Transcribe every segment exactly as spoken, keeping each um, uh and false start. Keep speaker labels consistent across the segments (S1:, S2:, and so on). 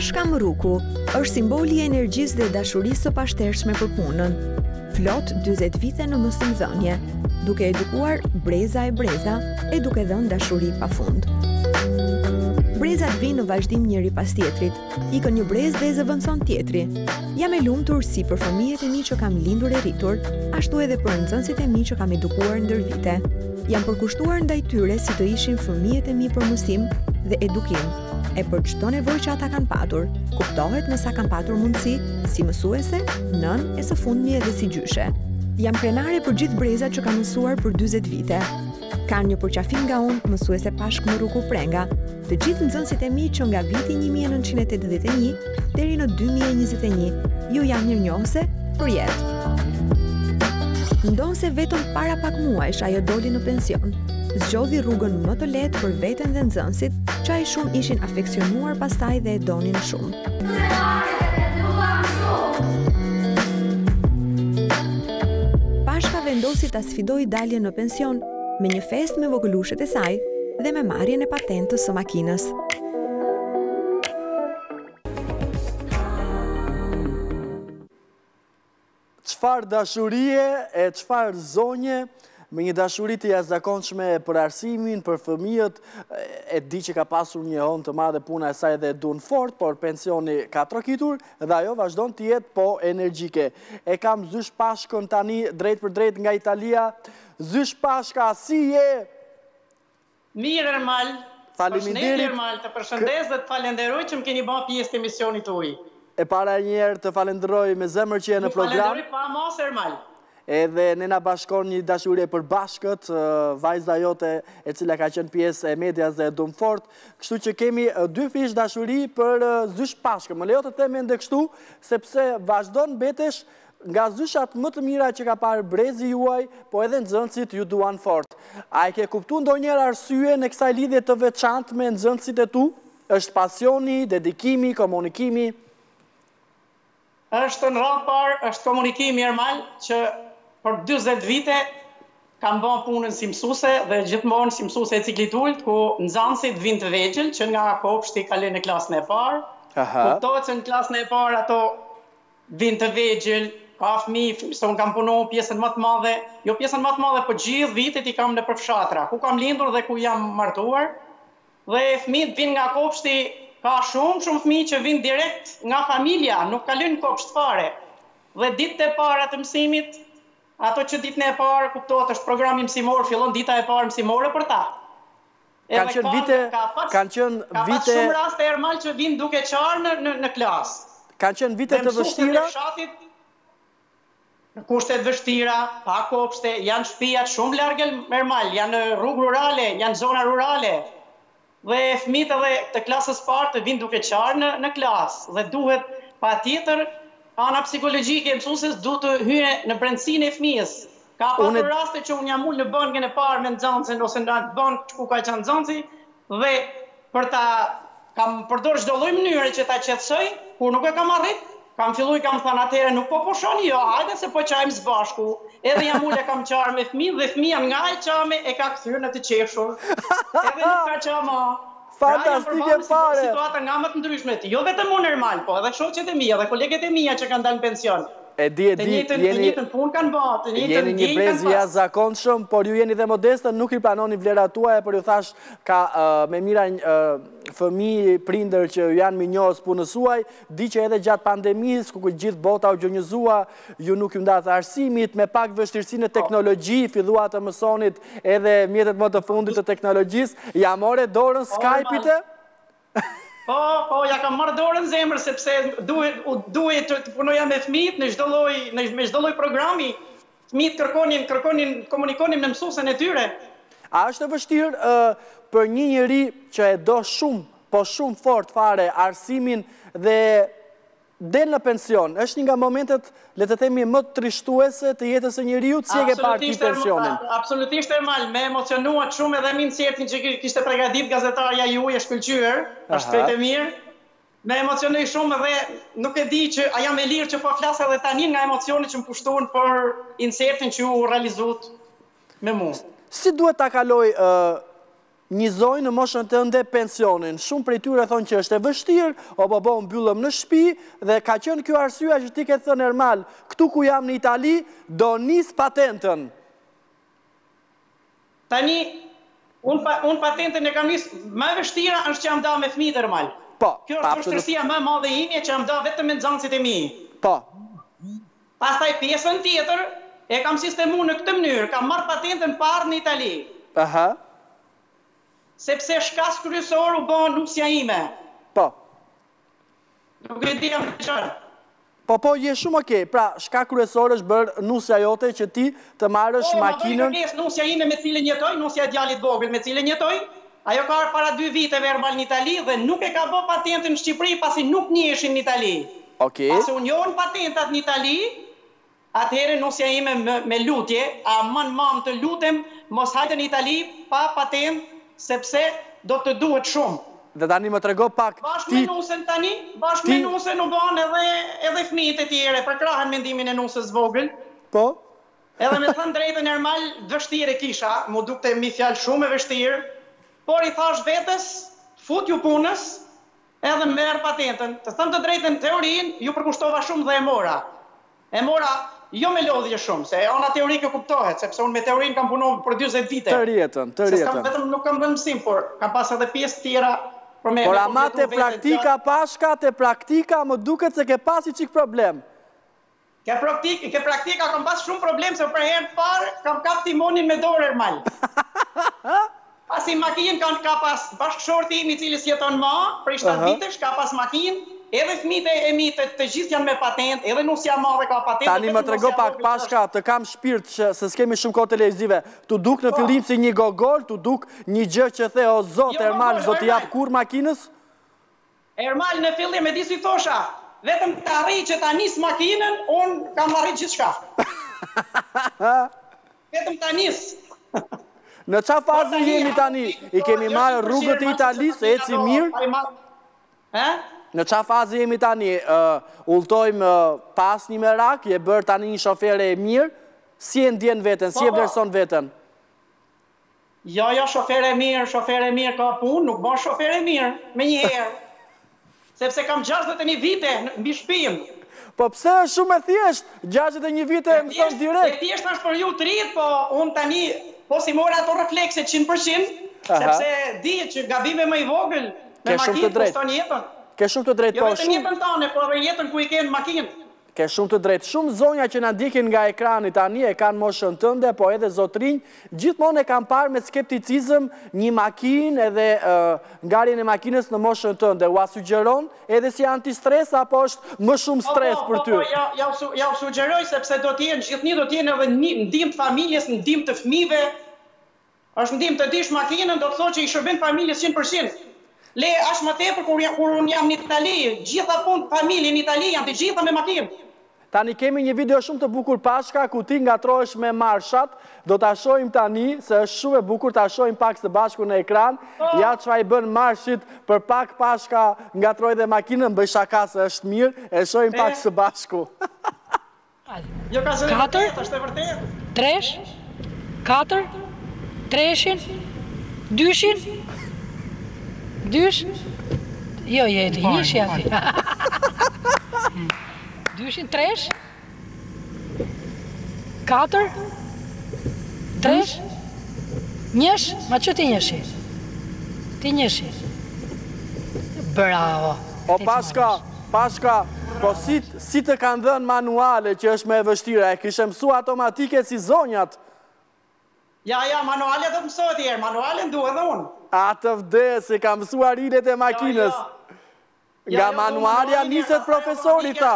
S1: Pashka Mruku është simboli i energjisë dhe dashurisë së pashtershme për punën. Plot dyzet vite në mësimdhënie, duke edukuar breza e breza e duke dhënë dashuri pafund. Brezat vinë në vazhdim njëri pas tjetrit, ikën një brez dhe e zëvendëson tjetri. Jam e lumtur si për fëmijët e mi që kam lindur e rritur, ashtu edhe për nxënësit e mi që kam edukuar ndër vite. Jam përkushtuar ndaj tyre si të ishin fëmijët e mi për mësim dhe edukim, e për çdo nevojë që ata kanë patur, kuptohet nësa kanë patur mundësi si mësuese, nën e së fundmi edhe si gjyshe. Jam krenare për gjithë brezat që kanë mësuar për dyzet vite. Kanë një përqafim nga unë, mësuese Pashk Mruku Prenga, të gjithë nxënësit e mi që nga viti një mijë e nëntëqind e tetëdhjetë e një deri në dy mijë e njëzet e një, ju janë mirënjohëse për jetë. Ndonë se vetëm para pak muajsh ajo doli në pension, zgjodhi rrugën më të lehtë për veten dhe nxënësit, që ai shumë ishin afeksionuar pastaj dhe e donin shumë. Pashka vendosi ta sfidoi daljen në pension me një fest me vogëlushet e saj dhe me marrjen e patentës së makinës.
S2: Çfarë dashurie e çfarë zonje, me një dashuri të jashtëzakonshme për arsimin, për fëmijët, e di që ka pasur një honë të madhe puna e saj dhe dun fort, por pensioni ka trokitur dhe ajo vazhdon të jetë po energjike. E kam Zysh Pashkën tani drejt për drejt nga Italia. Zysh Pashka, si je?
S3: Mirë, Ermal.
S2: Faleminderit.
S3: Ermal, të përshëndes dhe të falenderoj që më keni bërë pjesë të emisionit tuaj.
S2: E para njerë të falenderoj me zemër që je në program.
S3: Falenderoj pa mos, Ermal.
S2: Edhe ne na bashkon një dashuri për bashkët, vajza jote e cila ka qenë pjesë e medias dhe dum fort, kështu që kemi dy fish dashuri për Zysh Pashkën. Më lejo të them ende kështu, sepse vazhdon mbetesh nga zyshat më të mira që ka parë brezi juaj, po edhe nxënësit ju duan fort. A e ke kuptu ndonjëherë arsye në kësaj lidhje të veçantë me nxënësit e tu? Është pasioni, dedikimi, komunikimi?
S3: Është në radhë parë, është komunikimi, Ermal, që për dyzet vite kam bën punën si mësuese dhe gjithmonë si mësuese e ciklit ulët, ku nxënësit vinë të vegjël që nga kopshti kalojnë në klasën e parë. Kuptohet se në klasën e parë ato vinë të vegjël, ka fëmijë, se unë kam punuar pjesën më të madhe, jo pjesën më të madhe, po gjithë vitet i kam në përfshatra, ku kam lindur dhe ku jam martuar, dhe fëmijët vinë nga kopshti, ka shumë shumë fëmijë që vinë direkt nga familja, nuk kalojnë kopsht fare. Dhe ditët e para të mësimit, ato që ditën e parë kuptohet është programi mësimor, fillon dita e parë mësimore për ta.
S2: Kanë qenë vite, kanë qenë
S3: Ka pas
S2: vite,
S3: shumë raste, Ermal, që vinë duke qarë në, në, në klasë.
S2: kanë qenë vite të vështira.
S3: Në kushtet vështira, pa kopshte, janë shtëpijat shumë largë, Ermal, janë në rrugë rurale, janë zona rurale. Dhe fëmijët edhe të klasës parë të vinë duke qarë në, në klasë. Dhe duhet patjetër ana psikologjike e mësueses duhet të hyjë në brendësinë e fëmijës. Ka pasur raste që unë jam ulë në bëngën e parë me nxënësin ose në atë bëngë ku ka qenë nxënësi dhe për ta kam përdor çdo lloj mënyre që ta qetësoj, kur nuk e kam arrit, kam filluar kam thënë atëherë nuk po pushoni, jo, hajde se po qajmë së bashku. Edhe jam ulë kam qarë me fëmijë dhe fëmia nga e qame e ka kthyer në të qeshur. Edhe nuk ka qama.
S2: Fantastike fare.
S3: Situata nga më të ndryshme, jo vetëm unë, Ermal, po edhe shoqet e mia dhe kolegët e mia që kanë dalë në pension.
S2: E di, e di,
S3: jeni njëjtën punë kanë bërë, të njëjtën
S2: jeni një brez i jashtëzakonshëm, por ju jeni dhe modeste, nuk i pranoni vlerat tuaja, por ju thash ka uh, me mira uh, fëmijë, prindër që janë minjohës punës suaj, di që edhe gjatë pandemisë, ku gjithë bota u gjënjëzua, ju nuk ju ndatë arsimit, me pak vështirësinë e teknologji, fillua të mësonit edhe mjetet më të fundit të teknologjisë, ja more dorën Skype-it e?
S3: Po, po, ja kam marrë dorën zemër, sepse duhet, duhet të punoja me fëmijët në çdo lloj, në me çdo lloj programi. Fëmijët kërkonin, kërkonin, komunikonin me mësuesen e tyre.
S2: A është e vështirë uh, për një njeri që e do shumë, po shumë fort fare arsimin dhe del në pension, është një nga momentet, le të themi, më të trishtuese të jetës së njeriut, si e ke parë ti pensionin?
S3: Absolutisht, Ermal, me emocionuat shumë edhe me insertin që kishte përgatit gazetarja juaj e shkëlqyer, është krejt e mirë. Me emocionoj shumë edhe nuk e di që a jam e lirë që po flas edhe tani nga emocionet që më pushtuan për insertin që u realizuat me mua.
S2: Si duhet ta kaloj uh, një zonjë në moshën tënde pensionin. Shumë prej tyre thonë që është e vështirë, o po bo mbyllëm në shtëpi dhe ka qenë kjo arsyeja që ti ke thënë Ermal, këtu ku jam në Itali, do nis patentën.
S3: Tani, unë patentën e kam nisë, më e vështira është që jam da me fëmijët Ermal.
S2: Po.
S3: Kjo është vështirësia më e madhe ime që jam da vetëm me nxënësit e mi.
S2: Po.
S3: Pastaj pjesën tjetër e kam sistemu në këtë mënyrë, kam marrë patentën parë në Itali.
S2: Aha.
S3: Sepse shkas kryesor u bën nusja ime.
S2: Po.
S3: Nuk e di jam të qarë.
S2: Po, po, je shumë okej. Pra, shka kryesor është bërë nusja jote që ti të marrësh makinën...
S3: Po, më bërë nusja ime me cilën jetoj, nusja e djalit vogël me cilën jetoj, ajo ka para dy viteve Ermal në Itali dhe nuk e ka bë patentën në Shqipëri pasi nuk njieshin në Itali.
S2: Okej.
S3: Pasi unë njohën patentat në Itali, atëherë nusja ime me lutje, a man mam të lutem, mos hajtë në Itali pa patent, sepse do të duhet shumë.
S2: Dhe tani më trego pak...
S3: Bashkë me nusën tani, bashkë me nusën u banë edhe fëmijët e tjere, për krahen mendimin e nusës vogël.
S2: Po?
S3: Edhe me thënë drejtën Ermal, vështirë kisha, mu dukte mi fjalë shumë e vështirë, por i thash vetës, fut ju punës, edhe merë patentën. Të thëmë të drejtën teorinë, ju përkushtova shumë dhe e mora. E mora jo me lodhje shumë, se ona teorike kuptohet, sepse unë me teorinë kam punuar për dyzet vite.
S2: Të rjetën, të rjetën.
S3: Se vetëm nuk kam dhe mësim, por kam pas edhe pjesë tjera për me...
S2: Por ama te praktika pashka, te praktika më duket se ke pasi qik problem.
S3: Ke praktika, ke praktika kam pas shumë problem, se për herë parë kam kap timonin me dorë Ermal. Pasi makinë kanë ka pas bashkëshorti imi cili jeton ma, për i shtatë vitesh ka pas makinë, edhe fëmijët e mi të gjithë janë me patent, edhe nusja madhe ka patent.
S2: Tani më trego pak pashka, të kam shpirt që se s'kemi shumë kohë televizive. Tu duk në fillim si një gogol, tu duk një gjë që the o zot Ermal, zot i jap kur makinës?
S3: Ermal në fillim e di si thosha, vetëm të arri që ta nis makinën, unë kam arrit gjithçka. Vetëm ta nis.
S2: Në qa fazë jemi tani? I kemi marrë rrugët e Italisë, eci mirë? Në qa fazë jemi tani? Ulltojmë pas një merak, je bërë tani një shofere e mirë, si e ndjen veten, si e vlerëson veten?
S3: Jo, jo, shofere e mirë, shofere e mirë ka punë, nuk bën shofere e mirë, me një herë. Sepse kam gjashtëdhjetë e një vite mbi shtëpinë.
S2: Po pse është shumë e thjeshtë? gjashtëdhjetë e një vite e mëson direkt.
S3: E thjesht është për ju të rinjt, po unë tani po si mora ato reflekse qind përqind, sepse di që gabime më i vogël me makinë kushton jetën.
S2: Ke shumë të drejtë,
S3: po
S2: shumë.
S3: Jo vetëm jetën tane, po edhe jetën ku i kenë makinë.
S2: Ke shumë të drejtë. Shumë zonja që na ndjekin nga ekrani tani e kanë moshën tënde, po edhe zotrinj, gjithmonë e kanë parë me skepticizëm një makinë edhe ngarjen e makinës në moshën tënde. Ua sugjeron edhe si antistres apo është më shumë stres për ty?
S3: Po, po, ja u sugjeroj sepse do t'jenë gjithnjë do t'jenë edhe ndim të familjes, ndim të fëmijëve. Është ndim të dish makinën, do të thotë që i shërben familjes qind përqind. Le, ashtë më tepër kur unë jam në Itali, gjitha punë familje në Itali janë të gjitha me makinë.
S2: Tani kemi një video shumë të bukur pashka, ku ti ngatrohesh me marshat, do t'a shojmë tani, se është shumë e bukur, t'a shojmë pak së bashku në ekran, ja që fa i bën marshit, për pak pashka ngatroj dhe makinën, bëj shaka se është mirë, e shojmë pak së bashku.
S3: Jo ka zë vërtet, është e vërtet.
S4: Tresh, katër, treshin, dyshin, dysh, jo jeti, njësh jeti. Dyshin, tresh, katër, tresh, njësh, ma që ti njëshi? Ti njëshi. Bravo.
S2: O pashka, pashka, po si të kanë dhënë manuale që është me e vështira, e kishë mësu automatike si zonjat?
S3: Ja, ja, manuale dhe mësot tjerë, manuale ndu edhe unë.
S2: A të vdes, e ka mësu arilet e makinës. Nga manualja niset profesori ta.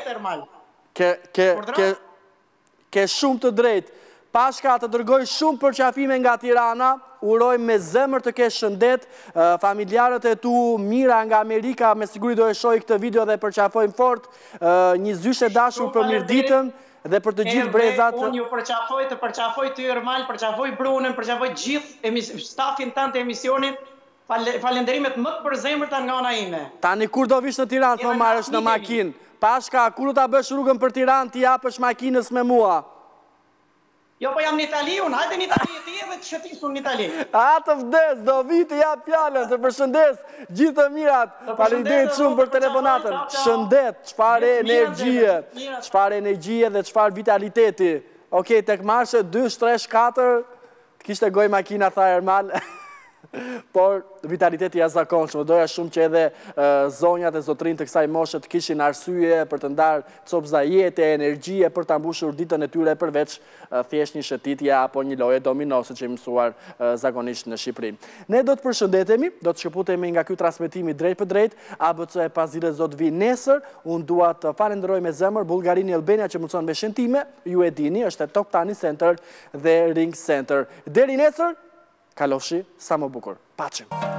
S2: Ke shumë të drejtë. Pashka të dërgoj shumë përqafime nga Tirana, urojmë me zemër të kesh shëndet, familjarët e tu mira nga Amerika, me siguri do e shoj këtë video dhe përqafojmë fort, një zyshe dashur për mirë ditën, dhe për të gjithë brezat...
S3: Unë ju përqafoj të përqafoj të Ermal, përqafoj Brunën, përqafoj gjithë stafin tanë të emisionit, falenderimet më të përzemërta nga ana ime.
S2: Tani kur do vish në Tiranë të më marrësh në makinë? Pashka, kur do ta bësh rrugën për Tiranë t'i japësh makinës me mua?
S3: Jo, po jam në Itali, unë hajde në Itali e ti edhe të shëtis unë në Itali.
S2: A të vdes, do viti ja pjallën, të përshëndes, gjithë të mirat, faleminderit shumë për telefonatën. Shëndet, çfarë energjie, çfarë energjie dhe çfarë vitaliteti. Okej, tek marshe dy, tre, katër, kishte goj makina, tha Ermal. Por vitaliteti i jashtëzakonshëm, doja shumë që edhe zonjat e zotrin të kësaj moshe të kishin arsye për të ndarë copëza jete, energjie për ta mbushur ditën e tyre përveç thjesht një shëtitje apo një loje dominose që i mësuar zakonisht në Shqipëri. Ne do të përshëndetemi, do të shkëputemi nga ky transmetimi drejt për drejt, A B C e pasdite do të vi nesër. Unë dua të falenderoj me zemër Bullgarini Albania që mëson me shëntime, ju e dini, është e Top Tani Center dhe Ring Center. Deri nesër, kalofshi sa më bukur. Paqem.